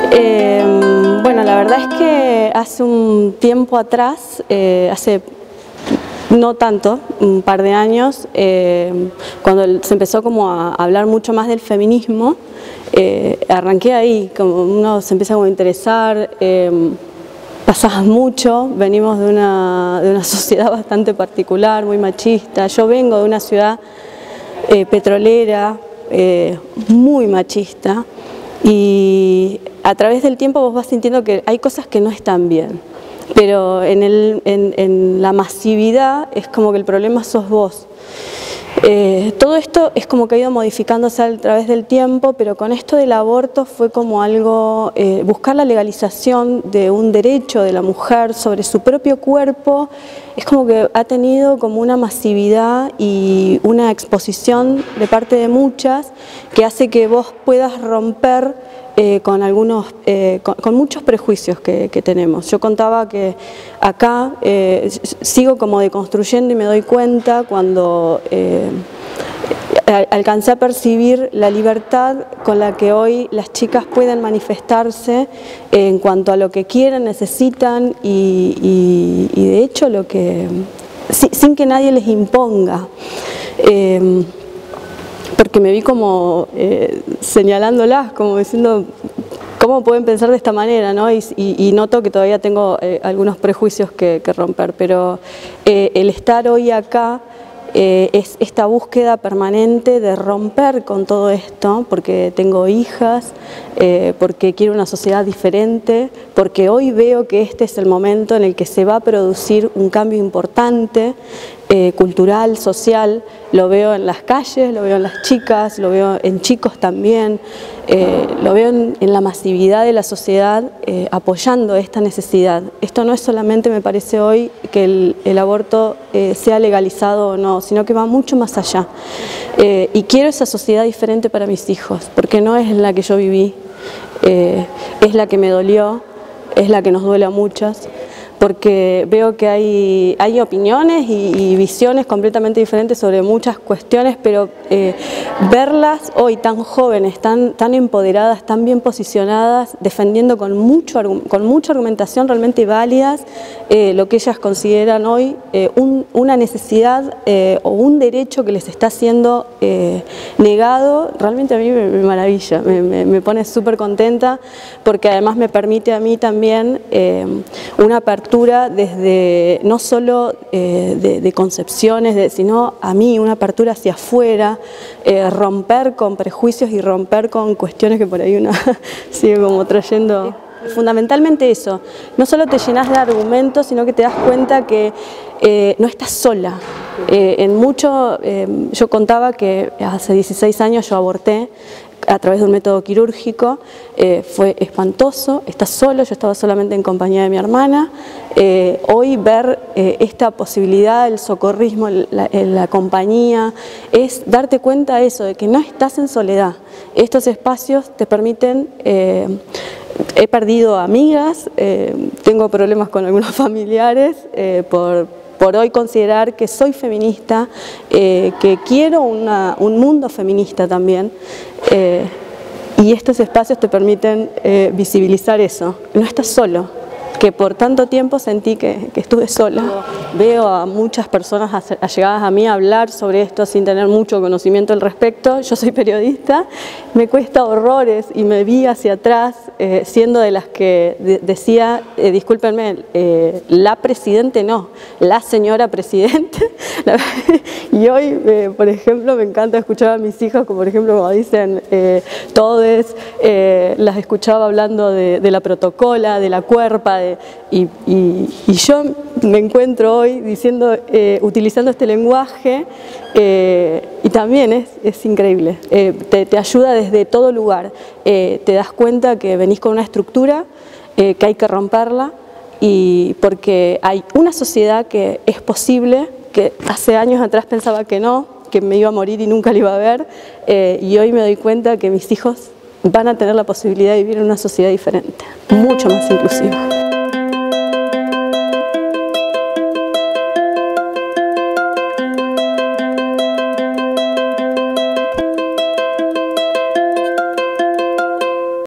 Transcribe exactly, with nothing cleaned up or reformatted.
Eh, bueno, la verdad es que hace un tiempo atrás, eh, hace no tanto, un par de años, eh, cuando se empezó como a hablar mucho más del feminismo, eh, arranqué ahí, como uno se empieza como a interesar, eh, pasaba mucho, venimos de una, de una sociedad bastante particular, muy machista. Yo vengo de una ciudad eh, petrolera, eh, muy machista, y a través del tiempo vos vas sintiendo que hay cosas que no están bien, pero en, el, en, en la masividad es como que el problema sos vos. Eh, todo esto es como que ha ido modificándose a través del tiempo, pero con esto del aborto fue como algo, eh, buscar la legalización de un derecho de la mujer sobre su propio cuerpo, es como que ha tenido como una masividad y una exposición de parte de muchas que hace que vos puedas romper Eh, con algunos, eh, con, con muchos prejuicios que, que tenemos. Yo contaba que acá eh, sigo como deconstruyendo y me doy cuenta cuando eh, alcancé a percibir la libertad con la que hoy las chicas pueden manifestarse en cuanto a lo que quieren, necesitan y, y, y de hecho lo que, sin, sin que nadie les imponga. Eh, porque me vi como eh, señalándolas, como diciendo cómo pueden pensar de esta manera, ¿no? Y, y, y noto que todavía tengo eh, algunos prejuicios que, que romper, pero eh, el estar hoy acá eh, es esta búsqueda permanente de romper con todo esto, porque tengo hijas, eh, porque quiero una sociedad diferente, porque hoy veo que este es el momento en el que se va a producir un cambio importante, Eh, cultural, social, lo veo en las calles, lo veo en las chicas, lo veo en chicos también, eh, lo veo en, en la masividad de la sociedad eh, apoyando esta necesidad. Esto no es solamente, me parece hoy, que el, el aborto eh, sea legalizado o no, sino que va mucho más allá. Eh, y quiero esa sociedad diferente para mis hijos, porque no es la que yo viví, eh, es la que me dolió, es la que nos duele a muchas, porque veo que hay, hay opiniones y, y visiones completamente diferentes sobre muchas cuestiones, pero eh, verlas hoy tan jóvenes, tan, tan empoderadas, tan bien posicionadas, defendiendo con, mucho, con mucha argumentación realmente válidas eh, lo que ellas consideran hoy eh, un, una necesidad eh, o un derecho que les está siendo eh, negado, realmente a mí me, me maravilla, me, me, me pone súper contenta, porque además me permite a mí también eh, una apertura desde no solo eh, de, de concepciones, de, sino a mí una apertura hacia afuera, eh, romper con prejuicios y romper con cuestiones que por ahí una sigue como trayendo. Fundamentalmente eso, no solo te llenas de argumentos, sino que te das cuenta que eh, no estás sola. Eh, en mucho, eh, yo contaba que hace dieciséis años yo aborté a través de un método quirúrgico, eh, fue espantoso, estás solo, yo estaba solamente en compañía de mi hermana. Eh, hoy ver eh, esta posibilidad, el socorrismo, la, la compañía, es darte cuenta de eso, de que no estás en soledad. Estos espacios te permiten, eh, he perdido amigas, eh, tengo problemas con algunos familiares eh, por por hoy considerar que soy feminista, eh, que quiero una, un mundo feminista también, eh, y estos espacios te permiten eh, visibilizar eso. No estás solo, que por tanto tiempo sentí que, que estuve sola. Veo a muchas personas allegadas a mí a hablar sobre esto sin tener mucho conocimiento al respecto. Yo soy periodista, me cuesta horrores y me vi hacia atrás eh, siendo de las que de, decía, eh, discúlpenme, eh, la presidente no, la señora presidente. Y hoy, eh, por ejemplo, me encanta escuchar a mis hijas, como por ejemplo, como dicen eh, todes, eh, las escuchaba hablando de, de la protocola, de la cuerpa, de Y, y, y yo me encuentro hoy diciendo, eh, utilizando este lenguaje eh, y también es, es increíble, eh, te, te ayuda desde todo lugar, eh, te das cuenta que venís con una estructura, eh, que hay que romperla, y porque hay una sociedad que es posible, que hace años atrás pensaba que no, que me iba a morir y nunca la iba a ver, eh, y hoy me doy cuenta que mis hijos van a tener la posibilidad de vivir en una sociedad diferente, mucho más inclusiva.